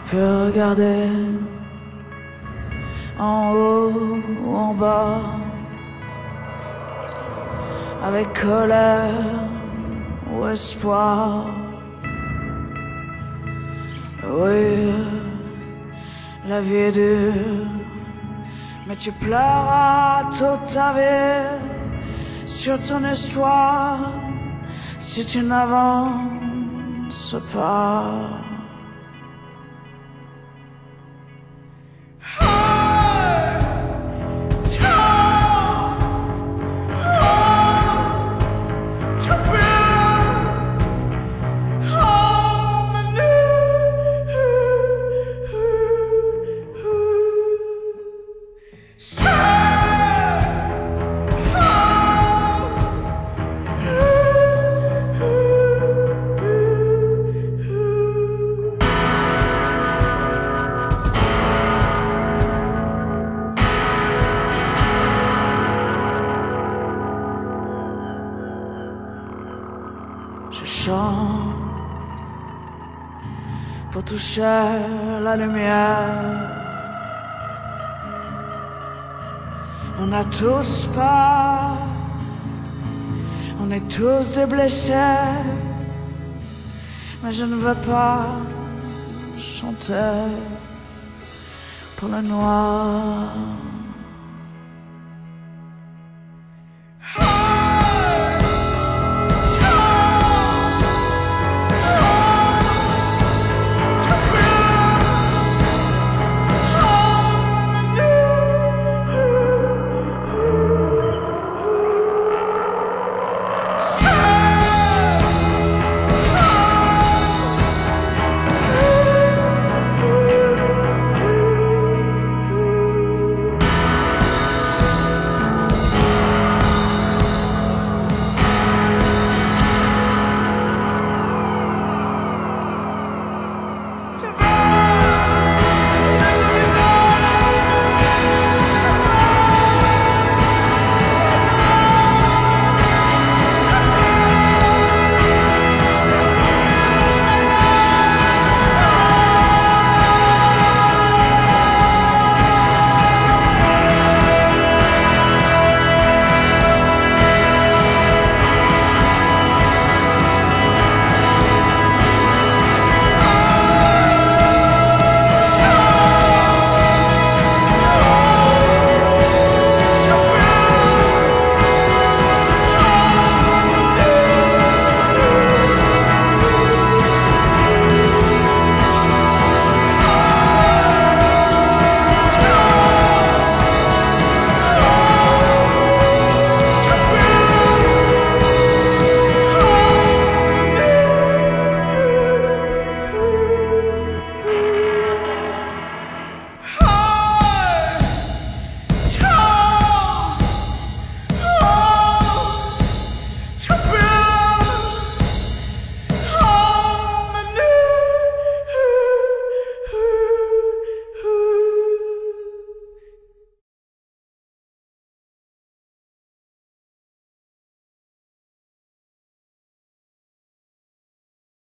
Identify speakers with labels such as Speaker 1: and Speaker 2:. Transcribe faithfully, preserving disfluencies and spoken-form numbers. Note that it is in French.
Speaker 1: peux regarder en haut ou en bas, avec colère ou espoir. Oui, la vie est dure, mais tu pleuras toute ta vie sur ton histoire si tu n'avances pas. Je chante pour toucher la lumière. On n'a tous pas, on est tous des blessés, mais je ne veux pas chanter pour le noir.